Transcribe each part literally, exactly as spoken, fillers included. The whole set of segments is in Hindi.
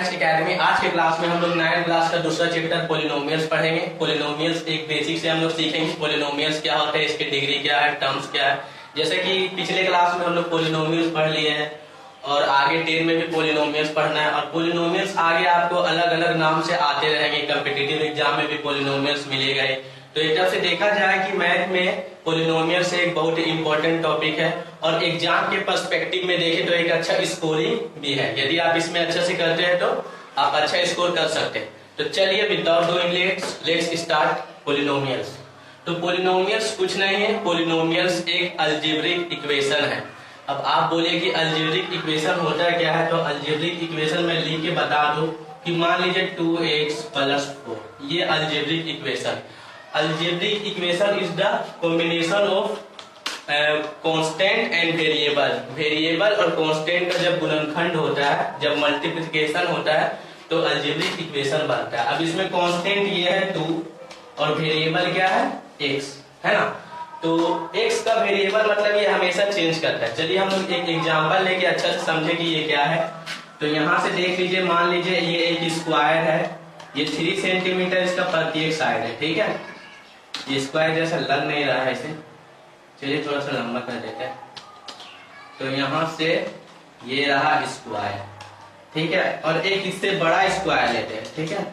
Maths academy. आज के क्लास में हम लोग नाइन्थ क्लास का दूसरा चैप्टर पॉलिनोमियल्स पढ़ेंगे। पॉलिनोमियल्स एक बेसिक से हम लोग सीखेंगे पॉलिनोमियल्स क्या होता है, इसकी डिग्री क्या है, टर्म्स क्या है। जैसे कि पिछले क्लास में हम लोग पॉलिनोमियल्स पढ़ लिए हैं और आगे टेन में भी पॉलिनोमियल्स पढ़ना है। और पॉलिनोमियल्स आगे आपको अलग अलग नाम से आते रहेंगे, कॉम्पिटिटिव एग्जाम में भी पॉलिनोमियल्स मिलेगा ही। तो एक तरफ से देखा जाए कि मैथ में पॉलिनोमियल्स एक बहुत ही इंपॉर्टेंट टॉपिक है और एग्जाम के पर्सपेक्टिव में देखें तो एक अच्छा स्कोरिंग भी है। यदि आप इसमें अच्छे से करते हैं तो आप अच्छा स्कोर कर सकते हैं। तो चलिए without doing let's let's start polynomials. तो पॉलिनोमियल्स कुछ नहीं है, पॉलिनोमियल्स एक अलजेब्रिक इक्वेशन है। अब आप बोले कि अलजेब्रिक इक्वेशन होता क्या है, तो अलजेब्रिक इक्वेशन में लिख के बता दो कि मान लीजिए टू एक्स प्लस फोर, ये algebraic equation. Algebraic equation is the combination of constant and variable. Variable और कांस्टेंट का जब गुणनखंड होता है, जब मल्टीप्लिकेशन होता है तो अलजेब्रिक इक्वेशन बनता है। अब इसमें कांस्टेंट ये है टू और वेरिएबल क्या है, एक्स, है ना। तो x का वेरिएबल मतलब ये हमेशा चेंज करता है। चलिए हम लोग एक एग्जांपल लेके अच्छा से समझे कि ये क्या है। तो यहाँ से देख लीजिए, मान लीजिए ये एक स्क्वायर है, ये थ्री सेंटीमीटर इसका प्रत्येक साइड है, ठीक है। ये स्क्वायर जैसा लग नहीं रहा है इसे, चलिए थोड़ा सा लंबा कर देते हैं। तो यहाँ से ये रहा स्क्वायर, ठीक है, और एक इससे बड़ा स्क्वायर लेते हैं, ठीक है।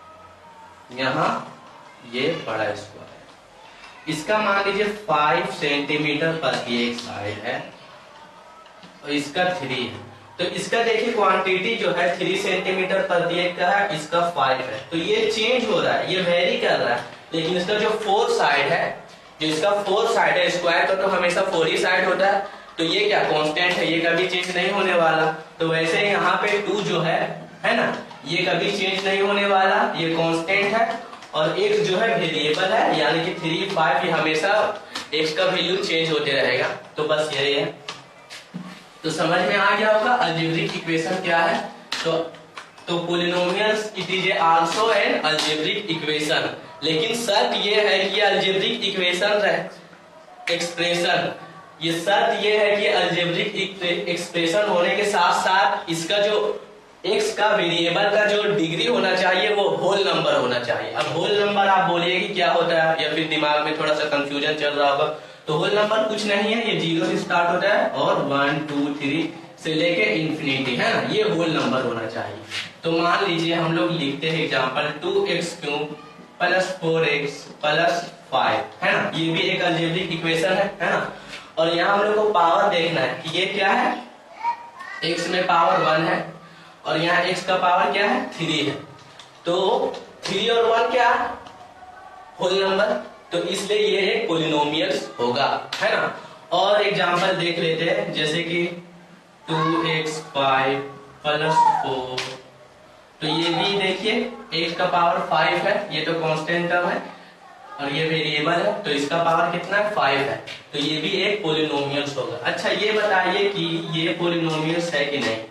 यहाँ ये बड़ा स्क्वायर, इसका मान लीजिए फाइव सेंटीमीटर प्रत्येक साइड है और इसका थ्री है। तो इसका देखिए क्वांटिटी जो है थ्री सेंटीमीटर प्रत्येक का है, इसका फाइव है। तो ये चेंज हो रहा है, ये वेरी कर रहा है, लेकिन इसका जो फोर साइड है, जो इसका फोर साइड है स्क्वायर का तो हमेशा फोर ही साइड होता है, तो ये क्या कांस्टेंट है, ये कभी चेंज नहीं होने वाला। तो वैसे यहाँ पे टू जो है है ना, ये कभी चेंज नहीं होने वाला, ये कांस्टेंट है। और एक्स जो है वेरिएबल है, यानी कि थ्री फाइव, ये हमेशा एक्स का वैल्यू चेंज होते रहेगा। तो बस यही है। तो समझ में आ गया होगा अलजेब्रिक इक्वेशन क्या है। तो तो polynomials it is also an algebraic equation, लेकिन शर्त ये है कि अलजेब्रिक इक्वेशन एक्सप्रेशन, ये शर्त ये है कि अलजेब्रिक एक्सप्रेशन होने के साथ साथ इसका जो x का वेरिएबल का जो डिग्री होना चाहिए वो होल नंबर होना चाहिए। अब होल नंबर आप बोलिए कि क्या होता है, या फिर दिमाग में थोड़ा सा कंफ्यूजन चल रहा होगा। तो होल नंबर कुछ नहीं है, ये जीरो से स्टार्ट होता है और वन टू थ्री से लेके इंफिनिटी, है ना, ये होल नंबर होना चाहिए। तो मान लीजिए हम लोग लिखते हैं example two x cube plus four x plus five, है ना, ये भी एक अलजेब्रिक इक्वेशन है, है ना। और यहाँ हम लोग को पावर देखना है कि ये क्या है, x में पावर वन है और यहाँ x का पावर क्या है, थ्री है। तो थ्री और वन क्या है, होल नंबर, तो इसलिए ये एक पॉलिनोमियल्स होगा, है ना। और एग्जांपल देख लेते हैं, जैसे कि two x five plus four, तो ये भी देखिए x का पावर फाइव है, ये तो कांस्टेंट टर्म है और ये वेरिएबल है, तो इसका पावर कितना है, फाइव है। तो ये भी एक पॉलिनोमियल्स होगा। अच्छा ये बताइए कि ये पॉलिनोमियल्स है कि नहीं।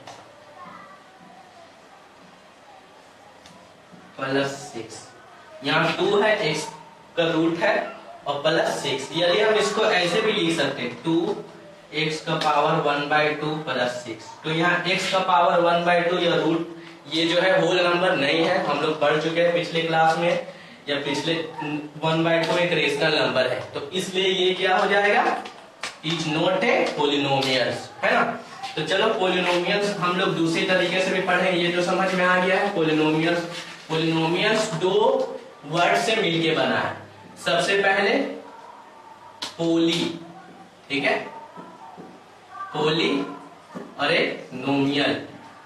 प्लस सिक्स, यहाँ टू है, एक्स का रूट है और प्लस सिक्स, यदि हम इसको ऐसे भी लिख सकते हैं टू एक्स का power one by two plus six. तो यहाँ एक्स का पावर वन बाई टू या रूट, ये जो है होल नंबर नहीं है, हम लोग पढ़ चुके हैं पिछले क्लास में, या पिछले वन बाई टू एक रेशनल नंबर है, तो इसलिए ये क्या हो जाएगा, इज नॉट ए पॉलिनोमियल्स, है ना। तो चलो पॉलिनोमियल्स हम लोग दूसरी तरीके से भी पढ़े, ये जो समझ में आ गया है। पॉलिनोमियल्स पॉलिनोमियल्स दो वर्ड से मिलके बना है। सबसे पहले पोली, ठीक है, पोली और एक नोमियल।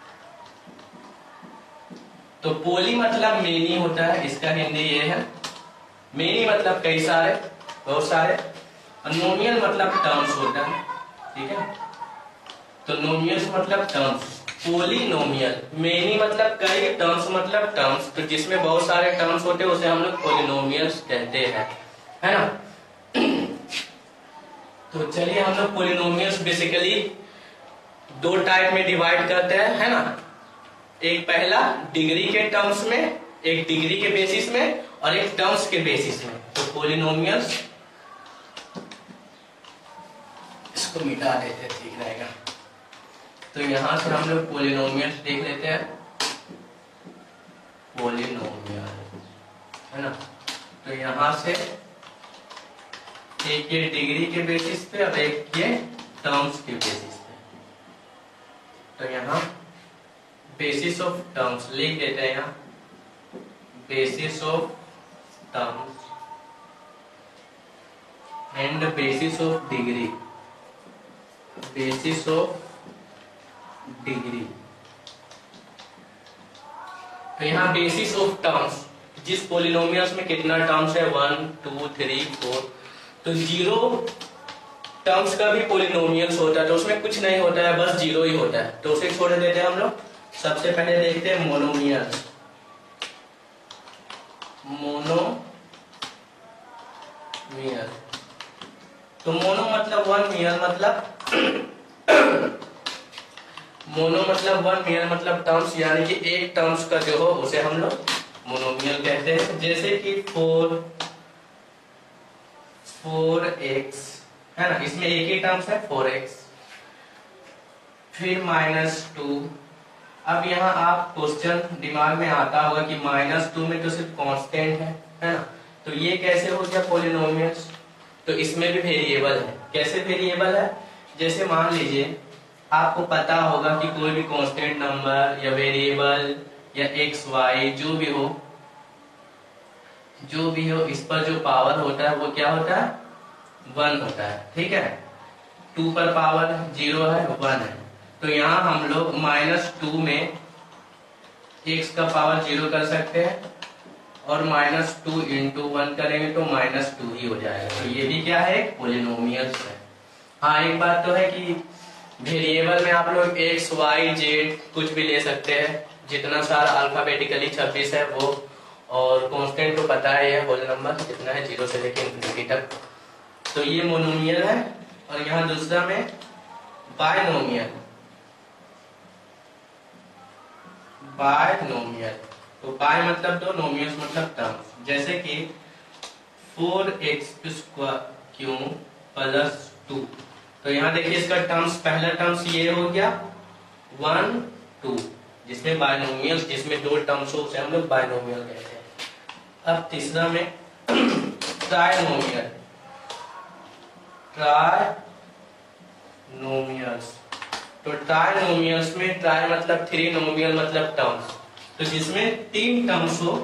तो पोली मतलब मेनी होता है, इसका हिंदी ये है, मेनी मतलब कई सारे, बहुत सारे, और नोमियल मतलब टर्म्स होता है, ठीक है। तो नोमियल्स मतलब टर्म्स, पोलिनोमियल, मेनी मतलब कई, टर्म्स मतलब टर्म्स, तो जिसमें बहुत सारे टर्म्स होते हैं उसे हम लोग पोलिनोमियल्स कहते हैं, है ना। तो चलिए हम लोग पोलिनोमियल्स बेसिकली दो टाइप में डिवाइड करते हैं, है ना। एक पहला डिग्री के टर्म्स में, एक डिग्री के बेसिस में और एक टर्म्स के बेसिस में। तो पोलिनोमियल्स, इसको मिटा देते ठीक रहेगा। तो यहां से हम लोग पोलिनोमियल्स देख लेते हैं। पोलिनोमियल, है ना। तो यहाँ से एक ये डिग्री के बेसिस पे और एक ये टर्म्स के बेसिस पे। तो यहाँ बेसिस ऑफ टर्म्स लिख देते हैं, यहाँ basis of terms and basis of degree, basis of degree. तो यहाँ बेसिस ऑफ टर्म्स, जिस पोलिनोमियल्स में कितना टर्म्स है, वन टू थ्री फोर, तो जीरो टर्म्स का भी पोलिनोमियल्स होता है, तो उसमें कुछ नहीं होता है, बस जीरो ही होता है, तो उसे छोड़ देते हैं हम लोग। सबसे पहले देखते हैं मोनोमियल्स। मोनोमियल, तो मोनो मतलब वन, मियल मतलब मोनो मतलब वन, मियल मतलब टर्म्स, यानी कि एक टर्म्स का जो हो उसे हम लोग मोनोमियल कहते हैं। जैसे कि फोर फोर एक्स है ना, इसमें एक ही टर्म्स है फोर एक्स, फिर माइनस टू। अब यहाँ आप क्वेश्चन दिमाग में आता होगा कि माइनस टू में तो सिर्फ कांस्टेंट है है ना, तो ये कैसे हो गया पोलिनोमियल्स। तो इसमें भी वेरिएबल है। कैसे वेरिएबल है, जैसे मान लीजिए आपको पता होगा कि कोई भी कांस्टेंट नंबर या वेरिएबल या एक्स वाई जो भी हो जो भी हो इस पर जो पावर होता है वो क्या होता है, वन होता है, ठीक है। टू पर पावर जीरो है, वन है। तो यहाँ हम लोग माइनस टू में एक्स का पावर जीरो कर सकते हैं और माइनस टू इंटू वन करेंगे तो माइनस टू ही हो जाएगा। तो ये भी क्या है, पोलिनोमियल्स है। हाँ, एक बात तो है कि वेरिएबल में आप लोग एक्स वाई जेड कुछ भी ले सकते हैं, जितना सारा अल्फाबेटिकली छब्बीस है वो, और कांस्टेंट तो पता है होल नंबर कितना है, जीरो से लेकर इनफिनिटी तक। तो ये मोनोमियल है। और यहाँ दूसरा में बायनोमियल, बायनोमियल तो बाय मतलब दो, नोमियल्स मतलब टर्म्स। जैसे कि four x square q plus two, तो यहाँ देखिए इसका टर्म्स, पहला टर्म्स ये हो गया वन टू, जिसमें बायनोमियल्स, जिसमें दो टर्म्स हो उसे हम लोग बायनोमियल कहते हैं। अब तीसरा में ट्राइनोमियल, ट्राइनोमियल्स, तो ट्राइनोमियल्स में ट्राई मतलब थ्री, नोमियल मतलब टर्म्स, तो जिसमें तीन टर्म्स हो,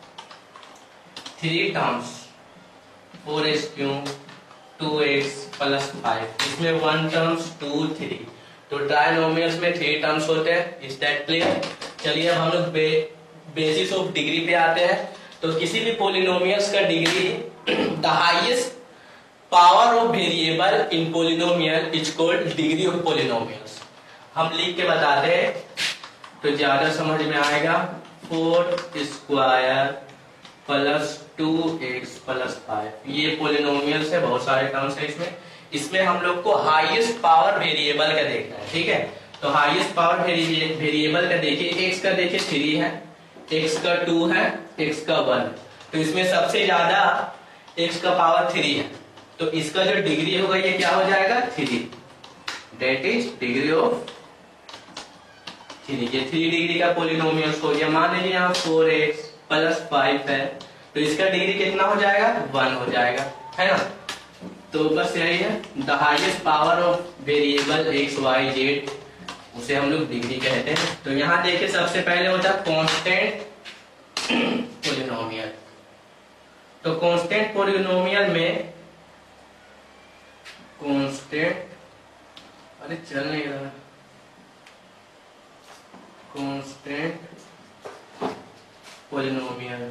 three terms, four x cube two x plus five, इसमें वन टर्म्स टू थ्री, तो ट्राइनोमियल्स में थ्री टर्म्स होते हैं। Is that clear. चलिए अब हम लोग बे, बेसिस ऑफ डिग्री पे आते हैं। तो किसी भी पोलिनोमियल्स का degree, the highest power of variable in polynomial is called degree of polynomials. हम लिख के बताते हैं तो ज्यादा समझ में आएगा। Four square plus two x plus five, ये पोलिनोमियल्स है, बहुत सारे टर्म्स है इसमें। इसमें हम लोग को हाईएस्ट पावर वेरिएबल का देखना है, ठीक है। तो हाईएस्ट पावर वेरिएबल का देखिए, एक्स का देखिए थ्री है, एक्स का टू है, एक्स का वन, तो इसमें सबसे ज्यादा एक्स का पावर थ्री है, तो इसका जो डिग्री होगा ये क्या हो जाएगा, three, that is degree of three. ये थ्री डिग्री का पोलिनोमियल्स हो गया। मान लीजिए यहाँ फोर एक्स प्लस फाइव है, तो इसका डिग्री कितना हो जाएगा, वन हो जाएगा, है ना। तो बस यही है, the highest power of variable x y z, उसे हम लोग डिग्री कहते हैं। तो यहाँ देखिए सबसे पहले होता है कांस्टेंट पोलिनोमियल। तो कांस्टेंट पोलिनोमियल में कांस्टेंट, अरे चल नहीं रहा, कांस्टेंट पोलिनोमियल।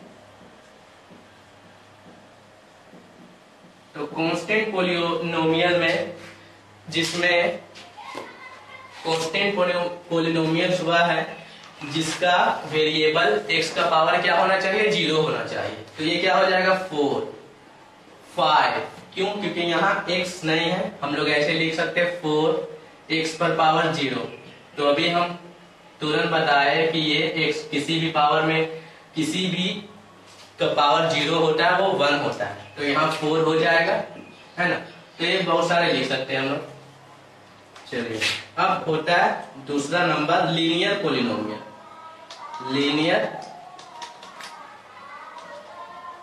तो कांस्टेंट पोलिनोमियल में, जिसमें कांस्टेंट पोलिनोमियल हुआ है जिसका वेरिएबल एक्स का पावर क्या होना चाहिए, जीरो होना चाहिए, तो ये क्या हो जाएगा, फोर फाइव। क्यों, क्योंकि यहाँ एक्स नहीं है, हम लोग ऐसे लिख सकते हैं फोर एक्स पर पावर जीरो। तो अभी हम तुरंत बताए कि ये एक्स किसी भी पावर में, किसी भी का पावर जीरो होता है वो वन होता है, तो यहाँ फोर हो जाएगा, है ना। तो ये बहुत सारे लिख सकते हैं हम लोग। चलिए अब होता है दूसरा number linear polynomial. Linear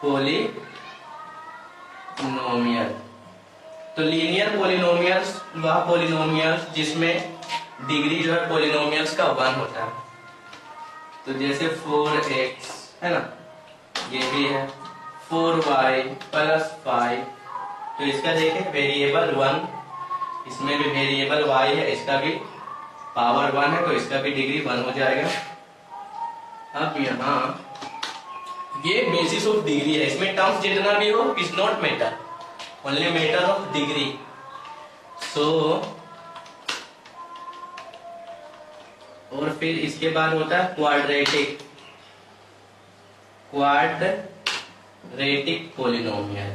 polynomial. तो लीनियर पोलिनोमियल्स वह पोलिनोमियल्स जिसमें डिग्री जो है पोलिनोमियल्स का वन होता है। तो जैसे फोर एक्स है ना, ये भी है फोर वाई प्लस फाइव। तो इसका देखें वेरिएबल वन, इसमें भी वेरिएबल वाई है, इसका भी पावर वन है, तो इसका भी डिग्री वन हो जाएगा। अब यहाँ ये बेसिस ऑफ डिग्री है, इसमें टर्म्स जितना भी हो is not matter, only matter of degree. So और फिर इसके बाद होता है quadratic quadratic polynomial.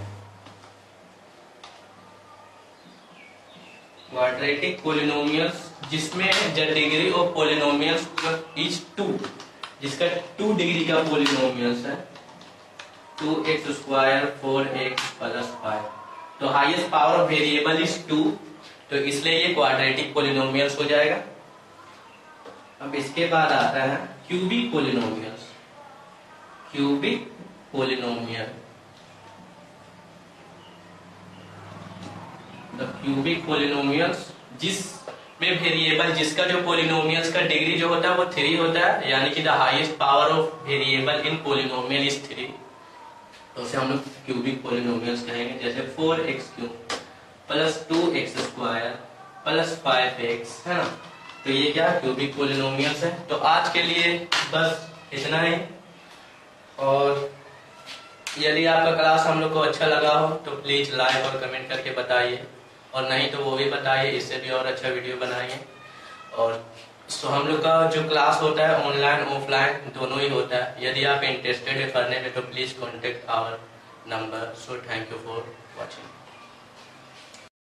Quadratic polynomials जिसमें the degree of polynomials is two, जिसका टू डिग्री का पोलिनोमियल्स है, two x square four x plus five. तो highest power of variable is two, तो इसलिए ये क्वाड्रेटिक पोलिनोमियल्स हो जाएगा। अब इसके बाद आता है cubic polynomials. Cubic polynomial, the cubic polynomials जिसमें वेरिएबल, जिसका जो पोलिनोमियल्स का डिग्री जो होता है वो थ्री होता है, यानी कि the highest power of variable in polynomial is three, तो उसे हम लोग क्यूबिक पोलिनोमियल्स कहेंगे। जैसे four x cube plus two x square plus five x है ना, तो ये क्या क्यूबिक पोलिनोमियल्स है। तो आज के लिए बस इतना ही, और यदि आपका क्लास हम लोग को अच्छा लगा हो तो प्लीज लाइक और कमेंट करके बताइए, और नहीं तो वो भी बताइए, इससे भी और अच्छा वीडियो बनाइए। और सो हम लोग का जो क्लास होता है ऑनलाइन ऑफलाइन दोनों ही होता है। यदि आप इंटरेस्टेड है करने में तो please contact our number. So thank you for watching.